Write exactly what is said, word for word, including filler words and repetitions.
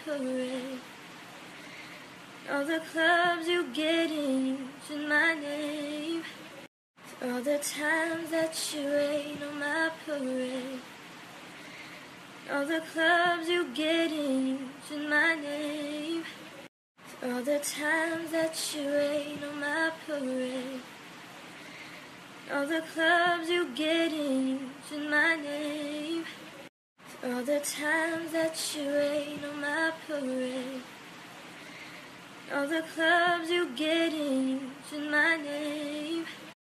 parade. All the clubs you get in using my name. For all the times that you rain on my parade. All the clubs you get in using my name. For all the times that you rain on my parade. All the clubs you get in using my name. For all the times that you rain on my parade. All the clubs you get in using my name.